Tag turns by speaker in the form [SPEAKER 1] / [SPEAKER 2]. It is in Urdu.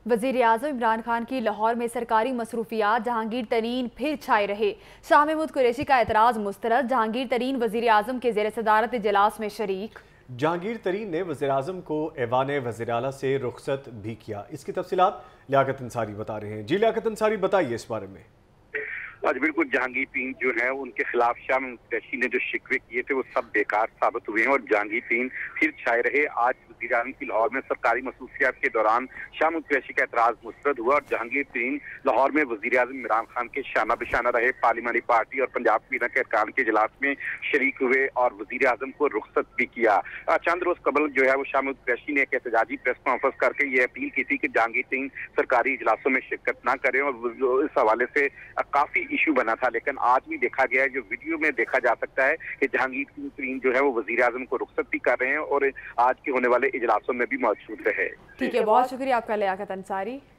[SPEAKER 1] وزیر اعظم عمران خان کی لاہور میں سرکاری مصروفیات، جہانگیر ترین پھر چھائے رہے۔ شاہ محمود قریشی کا اعتراض مسترد، جہانگیر ترین وزیر اعظم کے زیر صدارت اجلاس میں شریک۔
[SPEAKER 2] جہانگیر ترین نے وزیر اعظم کو ایوان وزیر اعلیٰ سے رخصت بھی کیا۔ اس کی تفصیلات لیاقت انصاری بتا رہے ہیں۔ جی لیاقت انصاری، بتائیے اس بارے میں۔
[SPEAKER 3] بالکل، جہانگیر ترین جو ہے ان کے خلاف شاہ محمود قریشی نے جو شکوے کیے تھے وہ سب بیکار ثابت ہوئے ہیں اور جہانگیر ترین پھر چھائے رہے۔ آج وزیر اعظم کی لاہور میں سرکاری مصروفیات کے دوران شاہ محمود قریشی کا اعتراض مسترد ہوا اور جہانگیر ترین لاہور میں وزیر اعظم عمران خان کے شانہ بشانہ رہے، پارلیمانی پارٹی اور پنجاب کابینہ کے ارکان کے اجلاس میں شریک ہوئے اور وزیر اعظم کو رخصت بھی کیا۔ چند روز قبل جو ہے وہ شاہ محمود قریشی نے ایک احتجاجی پریس کانفرنس کر کے یہ اپیل کی تھی کہ جہانگیر ترین سرکاری اجلاسوں میں شرکت نہ کریں اور اس حوالے سے کافی ایشو بنا تھا، لیکن آج بھی دیکھا گیا ہے، جو ویڈیو میں دیکھا جا سکتا ہے کہ جہانگیر ترین جو ہے وہ وزیر اعظم کو رخصت بھی کر رہے ہیں اور آج کے ہونے والے اجلاسوں میں بھی موجود رہے۔
[SPEAKER 1] ٹھیک ہے، بہت شکریہ آپ کا لیاقت انصاری۔